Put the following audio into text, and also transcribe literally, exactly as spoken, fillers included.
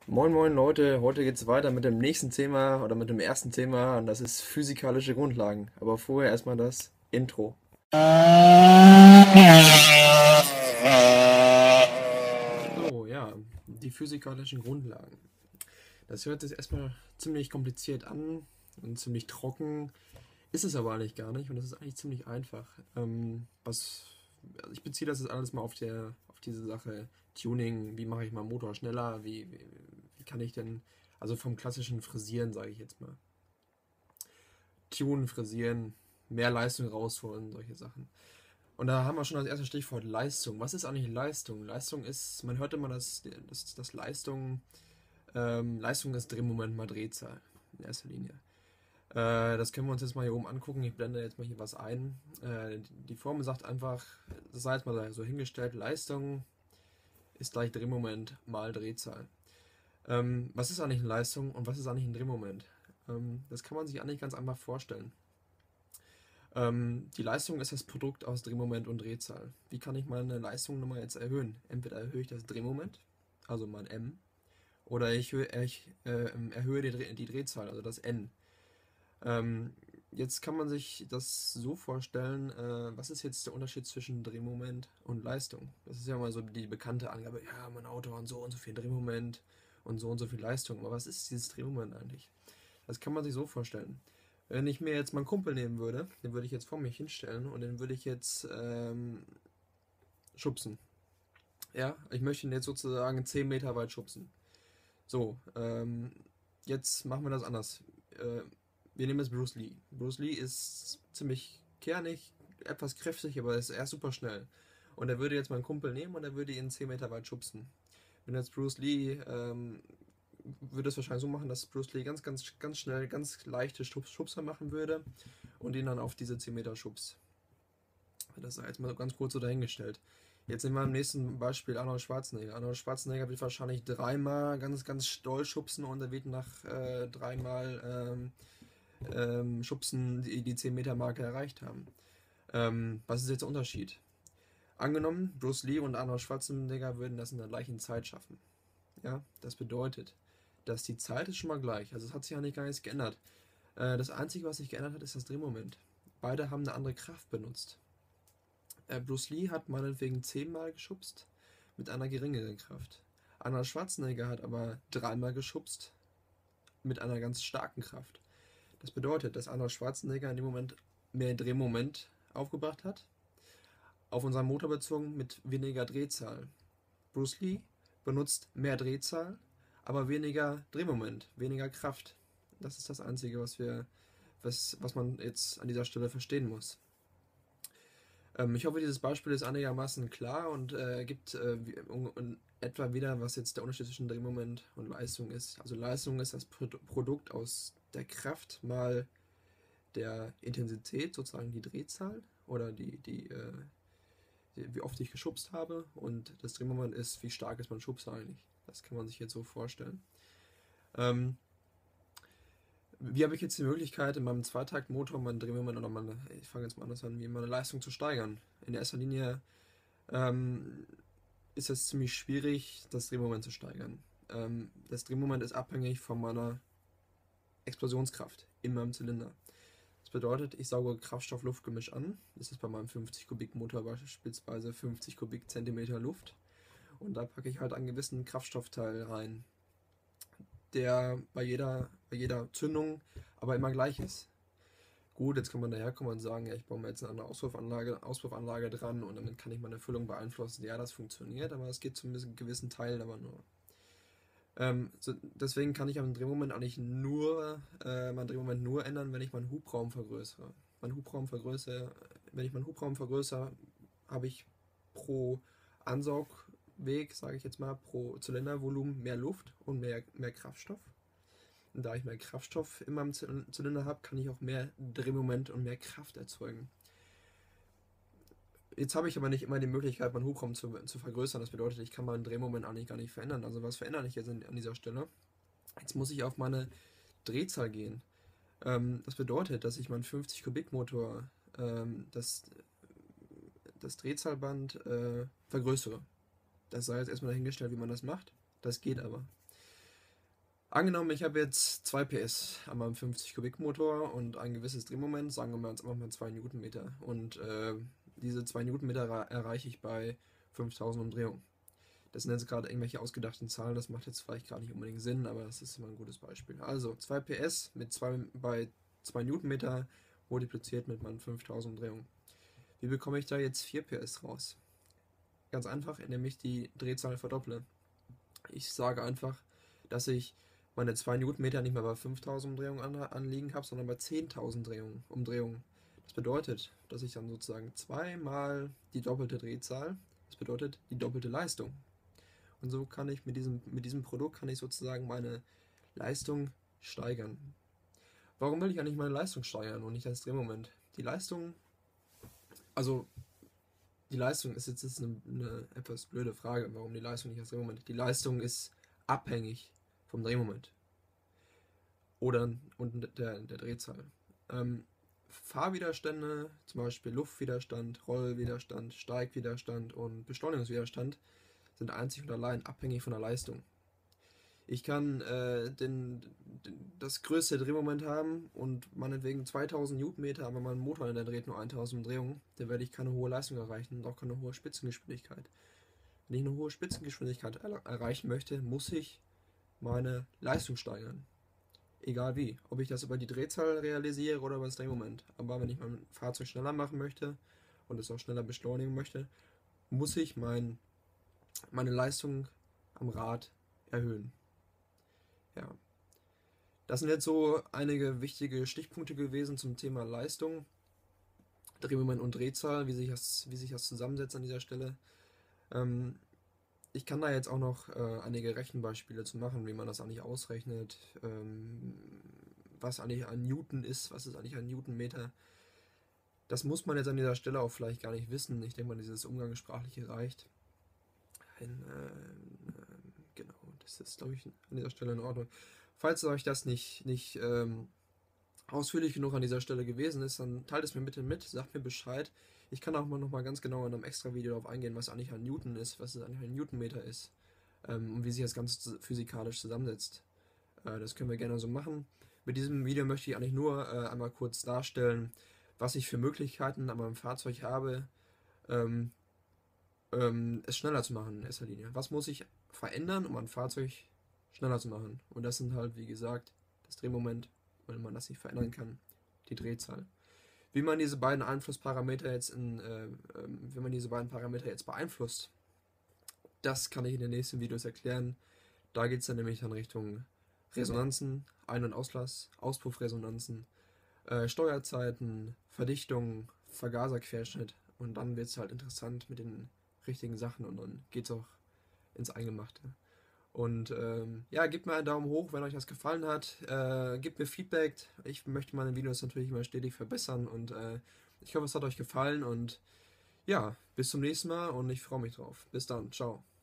Moin Moin Leute, heute geht's weiter mit dem nächsten Thema oder mit dem ersten Thema und das ist physikalische Grundlagen. Aber vorher erstmal das Intro. So, ja, die physikalischen Grundlagen. Das hört sich erstmal ziemlich kompliziert an und ziemlich trocken, ist es aber eigentlich gar nicht und es ist eigentlich ziemlich einfach. Ähm, was, also ich beziehe das jetzt alles mal auf, der, auf diese Sache Tuning, wie mache ich meinen Motor schneller, wie, wie, wie kann ich denn, also vom klassischen Frisieren sage ich jetzt mal. Tunen, frisieren, mehr Leistung rausholen, solche Sachen. Und da haben wir schon das erste Stichwort Leistung. Was ist eigentlich Leistung? Leistung ist, man hört immer, dass, dass, dass Leistung, ähm, Leistung ist Drehmoment mal Drehzahl in erster Linie. Äh, das können wir uns jetzt mal hier oben angucken. Ich blende jetzt mal hier was ein. Äh, die Formel sagt einfach, das sei jetzt mal so hingestellt, Leistung ist gleich Drehmoment mal Drehzahl. Ähm, was ist eigentlich eine Leistung und was ist eigentlich ein Drehmoment? Ähm, das kann man sich eigentlich ganz einfach vorstellen. Ähm, die Leistung ist das Produkt aus Drehmoment und Drehzahl. Wie kann ich meine Leistung nochmal jetzt erhöhen? Entweder erhöhe ich das Drehmoment, also mein M, oder ich, ich äh, erhöhe die, Dreh die Drehzahl, also das N. Ähm, jetzt kann man sich das so vorstellen, äh, was ist jetzt der Unterschied zwischen Drehmoment und Leistung? Das ist ja mal so die bekannte Angabe, ja, mein Auto hat so und so viel Drehmoment und so und so viel Leistung. Aber was ist dieses Drehmoment eigentlich? Das kann man sich so vorstellen. Wenn ich mir jetzt meinen Kumpel nehmen würde, den würde ich jetzt vor mich hinstellen und den würde ich jetzt ähm, schubsen. Ja, ich möchte ihn jetzt sozusagen zehn Meter weit schubsen. So, ähm, jetzt machen wir das anders. Äh, wir nehmen jetzt Bruce Lee. Bruce Lee ist ziemlich kernig, etwas kräftig, aber ist, er ist super schnell. Und er würde jetzt meinen Kumpel nehmen und er würde ihn zehn Meter weit schubsen. Wenn jetzt Bruce Lee ähm, würde es wahrscheinlich so machen, dass Bruce Lee ganz, ganz, ganz schnell, ganz leichte Schubser machen würde und ihn dann auf diese zehn Meter schubst. Das ist jetzt mal ganz kurz so dahingestellt. Jetzt nehmen wir im nächsten Beispiel Arnold Schwarzenegger. Arnold Schwarzenegger wird wahrscheinlich dreimal ganz, ganz doll schubsen und er wird nach äh, dreimal ähm, ähm, Schubsen die, die zehn Meter Marke erreicht haben. Ähm, was ist jetzt der Unterschied? Angenommen, Bruce Lee und Arnold Schwarzenegger würden das in der gleichen Zeit schaffen. Ja, das bedeutet, dass die Zeit ist schon mal gleich. Also es hat sich ja nicht gar nichts geändert. Äh, das Einzige, was sich geändert hat, ist das Drehmoment. Beide haben eine andere Kraft benutzt. Äh, Bruce Lee hat meinetwegen zehnmal geschubst mit einer geringeren Kraft. Arnold Schwarzenegger hat aber dreimal geschubst mit einer ganz starken Kraft. Das bedeutet, dass Arnold Schwarzenegger in dem Moment mehr Drehmoment aufgebracht hat, auf unseren Motor bezogen mit weniger Drehzahl. Bruce Lee benutzt mehr Drehzahl, aber weniger Drehmoment, weniger Kraft. Das ist das Einzige, was wir, was, was man jetzt an dieser Stelle verstehen muss. Ähm, ich hoffe, dieses Beispiel ist einigermaßen klar und äh, gibt äh, wie, um, um, etwa wieder, was jetzt der Unterschied zwischen Drehmoment und Leistung ist. Also Leistung ist das Pro Produkt aus der Kraft mal der Intensität, sozusagen die Drehzahl oder die, die, äh, die, wie oft ich geschubst habe, und das Drehmoment ist, wie stark ist mein Schubser eigentlich. Das kann man sich jetzt so vorstellen. Ähm, wie habe ich jetzt die Möglichkeit, in meinem Zweitaktmotor meinen Drehmoment oder meine, ich fange jetzt mal anders an, wie meine Leistung zu steigern? In erster Linie ähm, ist es ziemlich schwierig, das Drehmoment zu steigern. Ähm, das Drehmoment ist abhängig von meiner Explosionskraft in meinem Zylinder. Das bedeutet, ich sauge Kraftstoff-Luftgemisch an. Das ist bei meinem fünfzig Kubik Motor beispielsweise fünfzig Kubikzentimeter Luft. Und da packe ich halt einen gewissen Kraftstoffteil rein, der bei jeder, bei jeder Zündung aber immer gleich ist. Gut, jetzt kann man daherkommen und sagen, ja, ich baue mir jetzt eine Auspuffanlage, Auspuffanlage dran und damit kann ich meine Füllung beeinflussen. Ja, das funktioniert, aber es geht zu einem gewissen Teil aber nur. Ähm, so, deswegen kann ich am Drehmoment eigentlich nur, äh, meinen Drehmoment nur ändern, wenn ich meinen Hubraum vergrößere. Mein Hubraum vergrößere, wenn ich meinen Hubraum vergrößere, habe ich pro Ansaugweg, sage ich jetzt mal, pro Zylindervolumen mehr Luft und mehr, mehr Kraftstoff. Und da ich mehr Kraftstoff in meinem Zylinder habe, kann ich auch mehr Drehmoment und mehr Kraft erzeugen. Jetzt habe ich aber nicht immer die Möglichkeit, meinen Hubraum zu, zu vergrößern. Das bedeutet, ich kann meinen Drehmoment eigentlich gar nicht verändern. Also was verändere ich jetzt an dieser Stelle? Jetzt muss ich auf meine Drehzahl gehen. Ähm, das bedeutet, dass ich meinen fünfzig Kubik Motor, ähm, das, das Drehzahlband äh, vergrößere. Das sei jetzt erstmal dahingestellt, wie man das macht. Das geht aber. Angenommen, ich habe jetzt zwei P S an meinem fünfzig Kubik Motor und ein gewisses Drehmoment, sagen wir mal jetzt einfach mal zwei Newtonmeter. Und äh, diese zwei Newtonmeter ra- erreiche ich bei fünftausend Umdrehungen. Das sind jetzt gerade irgendwelche ausgedachten Zahlen, das macht jetzt vielleicht gerade nicht unbedingt Sinn, aber das ist immer ein gutes Beispiel. Also zwei P S mit zwei, bei zwei Newtonmeter multipliziert mit meinen fünftausend Umdrehungen. Wie bekomme ich da jetzt vier P S raus? Ganz einfach, indem ich die Drehzahl verdopple. Ich sage einfach, dass ich meine zwei Newtonmeter nicht mehr bei fünftausend Umdrehungen an, anliegen habe, sondern bei zehntausend Umdrehungen, Umdrehungen. Das bedeutet, dass ich dann sozusagen zweimal die doppelte Drehzahl, das bedeutet die doppelte Leistung. Und so kann ich mit diesem, mit diesem Produkt kann ich sozusagen meine Leistung steigern. Warum will ich eigentlich meine Leistung steigern und nicht das Drehmoment? Die Leistung, also die Leistung ist jetzt, ist eine, eine etwas blöde Frage, warum die Leistung nicht das Drehmoment? Die Leistung ist abhängig vom Drehmoment oder und der, der Drehzahl. Ähm, Fahrwiderstände, zum Beispiel Luftwiderstand, Rollwiderstand, Steigwiderstand und Beschleunigungswiderstand, sind einzig und allein abhängig von der Leistung. Ich kann äh, den, den, das größte Drehmoment haben und meinetwegen zweitausend Newtonmeter, aber mein Motor der dreht nur tausend Umdrehungen, dann werde ich keine hohe Leistung erreichen und auch keine hohe Spitzengeschwindigkeit. Wenn ich eine hohe Spitzengeschwindigkeit er erreichen möchte, muss ich meine Leistung steigern. Egal wie. Ob ich das über die Drehzahl realisiere oder über das Drehmoment. Aber wenn ich mein Fahrzeug schneller machen möchte und es auch schneller beschleunigen möchte, muss ich mein, meine Leistung am Rad erhöhen. Ja. Das sind jetzt so einige wichtige Stichpunkte gewesen zum Thema Leistung, Drehmoment und Drehzahl, wie sich das, wie sich das zusammensetzt an dieser Stelle. Ähm, ich kann da jetzt auch noch äh, einige Rechenbeispiele zu machen, wie man das eigentlich ausrechnet, ähm, was eigentlich ein Newton ist, was ist eigentlich ein Newtonmeter. Das muss man jetzt an dieser Stelle auch vielleicht gar nicht wissen. Ich denke mal, dieses Umgangssprachliche reicht. Ein, äh, äh, genau, das ist, glaube ich, an dieser Stelle in Ordnung. Falls euch das nicht, nicht ähm, ausführlich genug an dieser Stelle gewesen ist, dann teilt es mir bitte mit, sagt mir Bescheid. Ich kann auch mal noch mal ganz genau in einem extra Video darauf eingehen, was eigentlich ein Newton ist, was eigentlich ein Newtonmeter ist ähm, und wie sich das Ganze physikalisch zusammensetzt. Äh, das können wir gerne so machen. Mit diesem Video möchte ich eigentlich nur äh, einmal kurz darstellen, was ich für Möglichkeiten an meinem Fahrzeug habe, ähm, ähm, es schneller zu machen in erster Linie. Was muss ich verändern, um ein Fahrzeug schneller zu machen? Und das sind halt, wie gesagt, das Drehmoment, wenn man das nicht verändern kann, die Drehzahl. Wie man diese beiden Einflussparameter jetzt in, äh, ähm, wie man diese beiden Parameter jetzt beeinflusst, das kann ich in den nächsten Videos erklären. Da geht es dann nämlich in Richtung Resonanzen, Ein- und Auslass, Auspuffresonanzen, äh, Steuerzeiten, Verdichtung, Vergaserquerschnitt und dann wird es halt interessant mit den richtigen Sachen und dann geht es auch ins Eingemachte. Und ähm, ja, gebt mir einen Daumen hoch, wenn euch das gefallen hat. Äh, gebt mir Feedback. Ich möchte meine Videos natürlich immer stetig verbessern und äh, ich hoffe, es hat euch gefallen und ja, bis zum nächsten Mal und ich freue mich drauf. Bis dann, ciao.